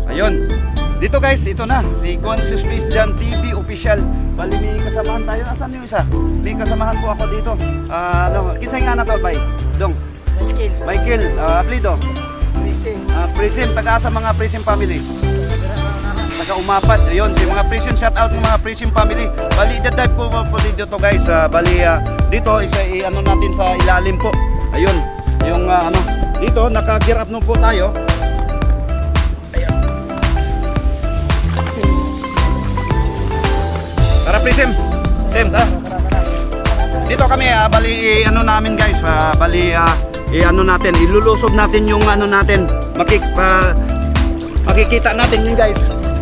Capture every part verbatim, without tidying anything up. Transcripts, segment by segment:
Ayun. Dito guys, ito na si Conscious Space Jan T V official. Bali may kasamahan tayo. Asan yung isa? May kasamahan po ako dito. Ah, uh, ano, kinsay nga na to, bay? Dong. Michael. Michael, uh, apelido. Prisim. Ah, uh, Prisim, taga sa mga Prisim family. Taga Umapat. Ayun, si mga Prisim, shout out ng mga Prisim family. Bali i-dive po po dito to guys. Uh, bali uh, dito isa i-ano natin sa ilalim po. Ayun, yung uh, ano, dito naka-gear up no po tayo. Tara Prisim, Sim, tara. Dito kami, uh, bali ano namin guys, uh, bali uh, i-ano natin, ilulusob natin yung ano natin, makik, uh, makikita natin yun guys.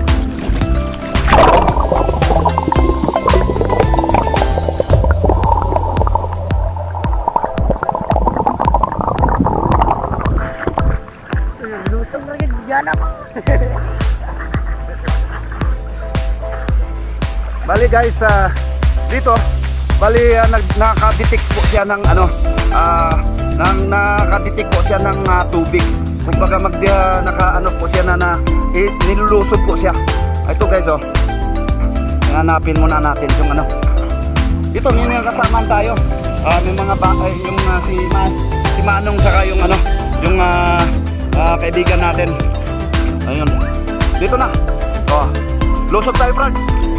Lusong lagi diyan ako. Bali guys, uh, dito bali uh, nag nakadetect po siya ng ano, uh, nang nakadetect po siya ng uh, tubig. Kumbaga mag uh, naka ano po siya na, na eh, nilulusob po siya. Ito guys, oh. Hanapin muna natin yung ano. Dito may mga kasama tayo. Uh, may mga ba eh, yung uh, si Ma, si Manong saka yung ano, yung uh, uh, kaibigan natin. Ayun. Dito na. Oh. Lusob tayo, Brad.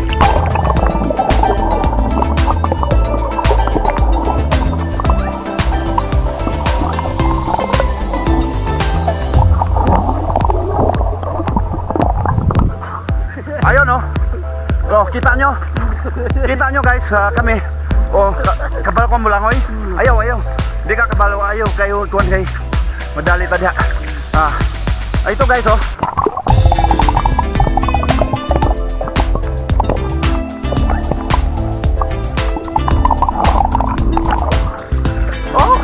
Ayun oh. Oh, kita nyo. Kita nyo guys, uh, kami. Oh, ka kabalo ko mo lang oy. Ayaw, ayaw. Di ka kabalo, ayaw kayo kuan kay. Madali ta diha. Ah. Ay, ito guys oh. Oh.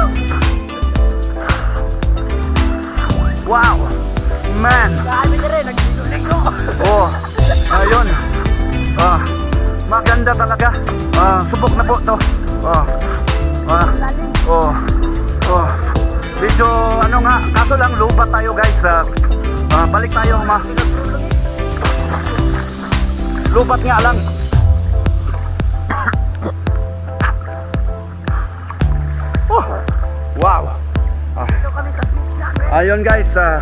Wow. Man. Dami na rin, nagsigo-ligo. Oh. Ayun. Ah, maganda talaga. Ah, subok na po to. Oh. Ah. Oh. Oh. Medyo ano nga, kaso lang lupa tayo guys. Ah, ah, balik tayo ma. Lupat nga lang. Oh. Wow. Ah. Ayun guys, ah,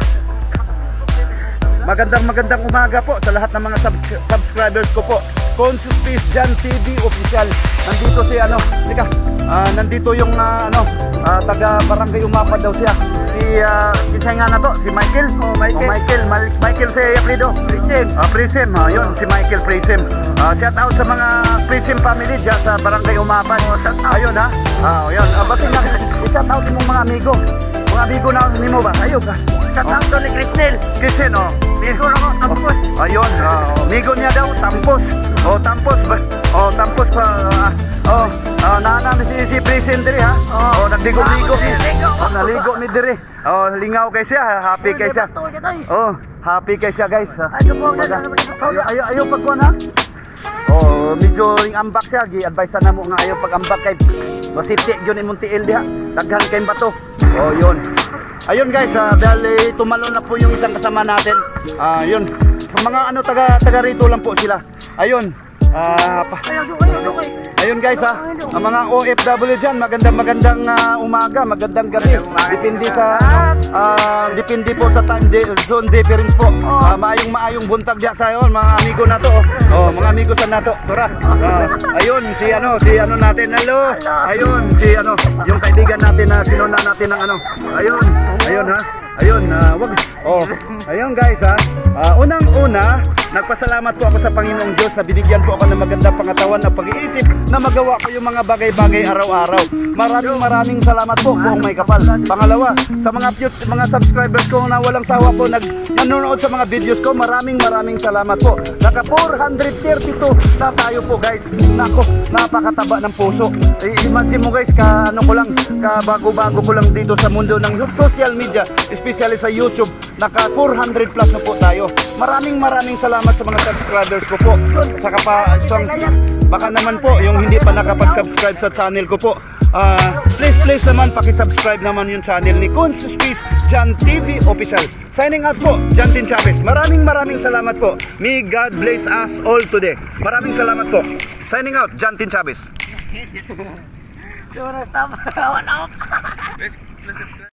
magandang magandang umaga po sa lahat ng mga sub subscribers ko po. Conscious Space Jan T V official. Nandito si ano, tika. Uh, nandito yung uh, ano, uh, taga Barangay Umapad daw siya. Si uh, kinsay nga na to, si Michael. Oh, Michael. Oh, Michael, Ma Michael si apelido. Prisim. Ah, Prisim. Ah, yun si Michael Prisim. Ah, shout out sa mga Prisim family diyan sa Barangay Umapad. Oh, shout out. Ayun ha. Ah, ayun. Ah, basta na shout out mong mga amigo. Mga amigo na nimo ba? Ayun ka. Shout out to ni Crisnel. Crisnel, oh. Migo na ko, tampos. Oh, ayun, oh. Migo niya daw, tampos. Oh, tampos ba? Oh, tampos pa. Uh, oh, uh, naanami si, si Prisim diri ha. Oh, oh nagdigo-ligo. Oh, naligo ni diri. Oh, lingaw kay siya, happy kay siya. Oh, happy kay siya guys. Ayo, ayo, ayo pagkuan ha. Oh, medyo ring ambak siya, gi-advise na mo nga ayo pag-ambak kay masiti gyud imong tiil diha. Daghan kay bato. Oh, yun. Ayun guys, uh, dahil tumalo na po yung isang kasama natin. Ah, uh, yun. Mga ano taga taga rito lang po sila. Ayun. Ah, uh, ayun guys ha. Ang mga O F W diyan, magandang magandang uh, umaga, magandang gabi. Depende sa uh, depende po sa time di zone difference po. Uh, maayong maayong buntag diya sa yon, mga amigo na to. Oh, mga amigo sa nato. Tura. Uh, ayun si ano, si ano natin. Hello. Ayun si ano, yung kaibigan natin na sinuna natin ng ano. Ayun. Ayun ha. Ayun, uh, wag. Oh, ayun guys ha. Uh, Unang-una, nagpasalamat po ako sa Panginoong Diyos na binigyan po ako ng magandang pangatawan na pag-iisip na magawa ko yung mga bagay-bagay araw-araw. Maraming maraming salamat po kung may kapal. Pangalawa, sa mga mga subscribers ko na walang sawa po nag nanonood sa mga videos ko, maraming maraming salamat po. Naka four hundred thirty-two na tayo po guys. Nako, napakataba ng puso. I-imagine mo guys, ka ano ko lang, ka bago-bago ko lang dito sa mundo ng social media, especially sa YouTube. Naka four hundred plus na po tayo. Maraming maraming salamat sa mga subscribers ko po. Saka pa isang, baka naman po yung hindi pa nakapag-subscribe sa channel ko po. Ah, please, please naman, pakisubscribe naman yung channel ni Kunsus Peace, Jan T V Official. Signing out po, Jantin Chavez. Maraming maraming salamat po. May God bless us all today. Maraming salamat po. Signing out, Jantin Chavez. Siguro tama. Wala ako.